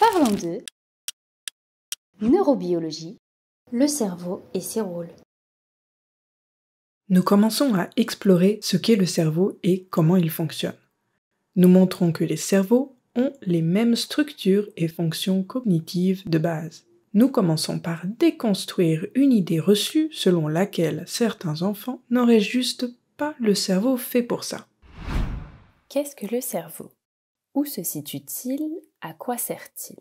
Parlons de neurobiologie, le cerveau et ses rôles. Nous commençons à explorer ce qu'est le cerveau et comment il fonctionne. Nous montrons que les cerveaux ont les mêmes structures et fonctions cognitives de base. Nous commençons par déconstruire une idée reçue selon laquelle certains enfants n'auraient juste pas le cerveau fait pour ça. Qu'est-ce que le cerveau? Où se situe-t-il? À quoi sert-il?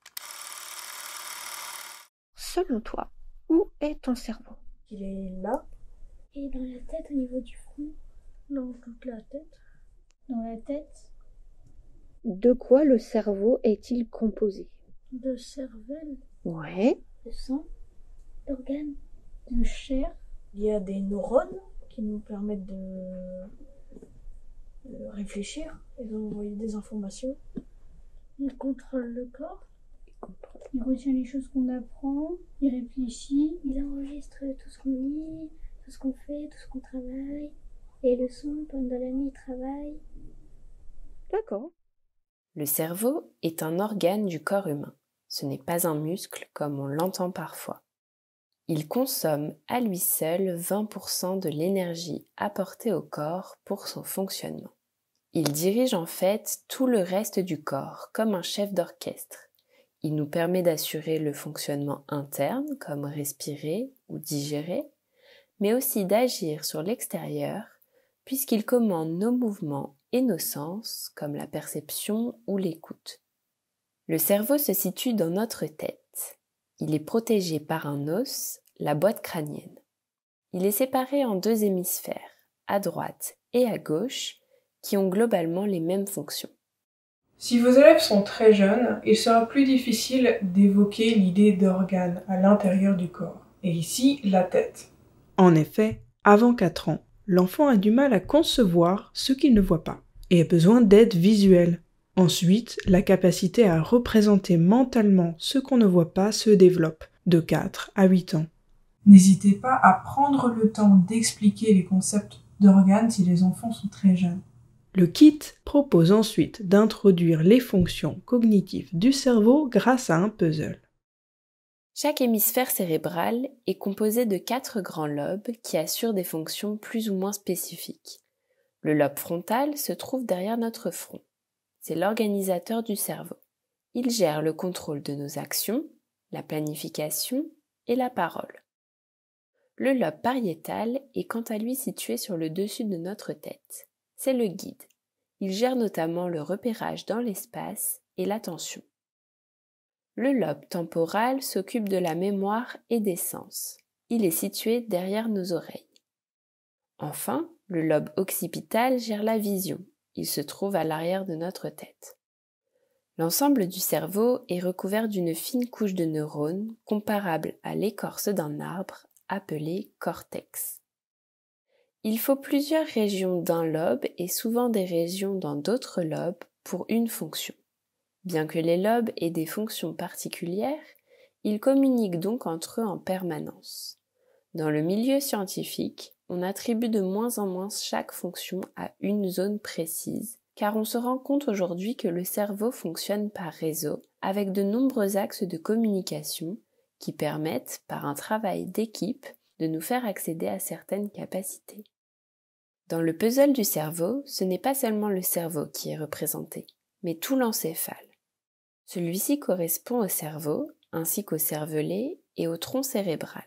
Selon toi, où est ton cerveau? Il est là. Et dans la tête, au niveau du front? Dans toute la tête. Dans la tête? De quoi le cerveau est-il composé? De cervelle. Ouais. De sang? D'organes? De chair? Il y a des neurones qui nous permettent de réfléchir et d'envoyer des informations. Il contrôle le corps. Il retient les choses qu'on apprend. Il réfléchit. Il enregistre tout ce qu'on lit, tout ce qu'on fait, tout ce qu'on travaille. Et le son, pendant la nuit, il travaille. D'accord. Le cerveau est un organe du corps humain. Ce n'est pas un muscle comme on l'entend parfois. Il consomme à lui seul 20% de l'énergie apportée au corps pour son fonctionnement. Il dirige en fait tout le reste du corps comme un chef d'orchestre. Il nous permet d'assurer le fonctionnement interne comme respirer ou digérer, mais aussi d'agir sur l'extérieur puisqu'il commande nos mouvements et nos sens comme la perception ou l'écoute. Le cerveau se situe dans notre tête. Il est protégé par un os, la boîte crânienne. Il est séparé en deux hémisphères, à droite et à gauche, qui ont globalement les mêmes fonctions. Si vos élèves sont très jeunes, il sera plus difficile d'évoquer l'idée d'organes à l'intérieur du corps, et ici la tête. En effet, avant 4 ans, l'enfant a du mal à concevoir ce qu'il ne voit pas, et a besoin d'aide visuelle. Ensuite, la capacité à représenter mentalement ce qu'on ne voit pas se développe, de 4 à 8 ans. N'hésitez pas à prendre le temps d'expliquer les concepts d'organes si les enfants sont très jeunes. Le kit propose ensuite d'introduire les fonctions cognitives du cerveau grâce à un puzzle. Chaque hémisphère cérébral est composé de 4 grands lobes qui assurent des fonctions plus ou moins spécifiques. Le lobe frontal se trouve derrière notre front. C'est l'organisateur du cerveau. Il gère le contrôle de nos actions, la planification et la parole. Le lobe pariétal est quant à lui situé sur le dessus de notre tête. C'est le guide. Il gère notamment le repérage dans l'espace et l'attention. Le lobe temporal s'occupe de la mémoire et des sens. Il est situé derrière nos oreilles. Enfin, le lobe occipital gère la vision. Il se trouve à l'arrière de notre tête. L'ensemble du cerveau est recouvert d'une fine couche de neurones comparable à l'écorce d'un arbre appelé cortex. Il faut plusieurs régions d'un lobe et souvent des régions dans d'autres lobes pour une fonction. Bien que les lobes aient des fonctions particulières, ils communiquent donc entre eux en permanence. Dans le milieu scientifique, on attribue de moins en moins chaque fonction à une zone précise, car on se rend compte aujourd'hui que le cerveau fonctionne par réseau, avec de nombreux axes de communication qui permettent, par un travail d'équipe, de nous faire accéder à certaines capacités. Dans le puzzle du cerveau, ce n'est pas seulement le cerveau qui est représenté, mais tout l'encéphale. Celui-ci correspond au cerveau, ainsi qu'au cervelet et au tronc cérébral.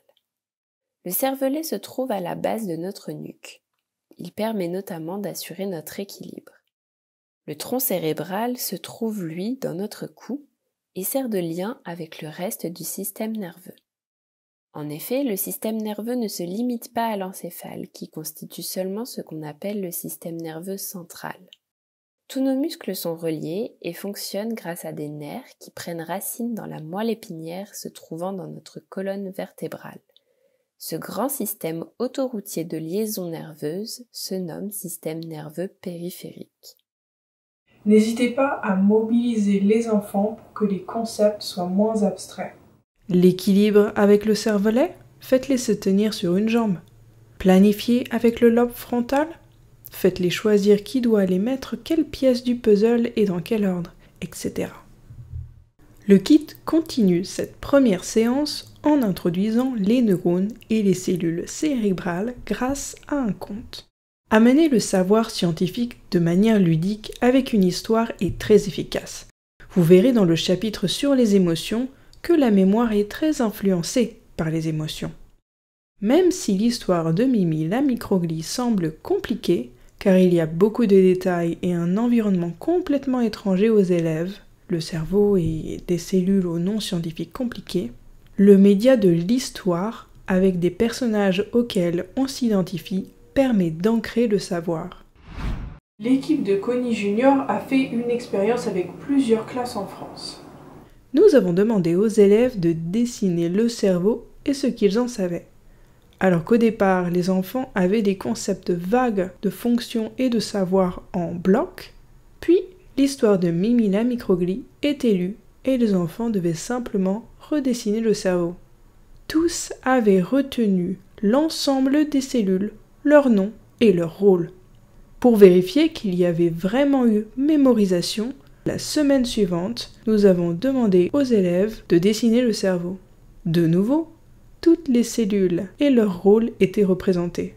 Le cervelet se trouve à la base de notre nuque. Il permet notamment d'assurer notre équilibre. Le tronc cérébral se trouve, lui, dans notre cou et sert de lien avec le reste du système nerveux. En effet, le système nerveux ne se limite pas à l'encéphale, qui constitue seulement ce qu'on appelle le système nerveux central. Tous nos muscles sont reliés et fonctionnent grâce à des nerfs qui prennent racine dans la moelle épinière se trouvant dans notre colonne vertébrale. Ce grand système autoroutier de liaison nerveuse se nomme système nerveux périphérique. N'hésitez pas à mobiliser les enfants pour que les concepts soient moins abstraits. L'équilibre avec le cervelet? Faites-les se tenir sur une jambe. Planifier avec le lobe frontal? Faites-les choisir qui doit aller mettre quelle pièce du puzzle et dans quel ordre, etc. Le kit continue cette première séance en introduisant les neurones et les cellules cérébrales grâce à un conte. Amener le savoir scientifique de manière ludique avec une histoire est très efficace. Vous verrez dans le chapitre sur les émotions que la mémoire est très influencée par les émotions. Même si l'histoire de Mimi la microglie semble compliquée, car il y a beaucoup de détails et un environnement complètement étranger aux élèves, le cerveau et des cellules aux noms scientifiques compliqués, le média de l'histoire, avec des personnages auxquels on s'identifie, permet d'ancrer le savoir. L'équipe de Connie Junior a fait une expérience avec plusieurs classes en France. Nous avons demandé aux élèves de dessiner le cerveau et ce qu'ils en savaient. Alors qu'au départ, les enfants avaient des concepts vagues de fonction et de savoir en bloc, puis l'histoire de Mimi la microglie était lue et les enfants devaient simplement redessiner le cerveau. Tous avaient retenu l'ensemble des cellules, leur nom et leur rôle. Pour vérifier qu'il y avait vraiment eu mémorisation, la semaine suivante, nous avons demandé aux élèves de dessiner le cerveau. De nouveau, toutes les cellules et leur rôle étaient représentés.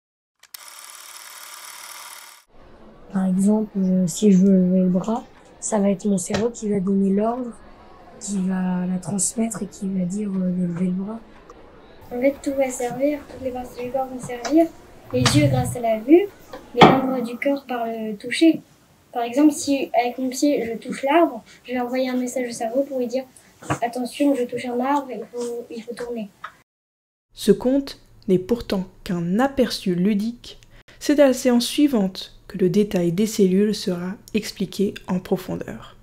Par exemple, si je veux lever le bras, ça va être mon cerveau qui va donner l'ordre, qui va la transmettre et qui va dire de lever le bras. En fait, tout va servir, toutes les parties du corps vont servir. Les yeux grâce à la vue, les membres du corps par le toucher. Par exemple, si avec mon pied je touche l'arbre, je vais envoyer un message au cerveau pour lui dire « Attention, je touche un arbre, il faut tourner ». Ce conte n'est pourtant qu'un aperçu ludique. C'est à la séance suivante que le détail des cellules sera expliqué en profondeur.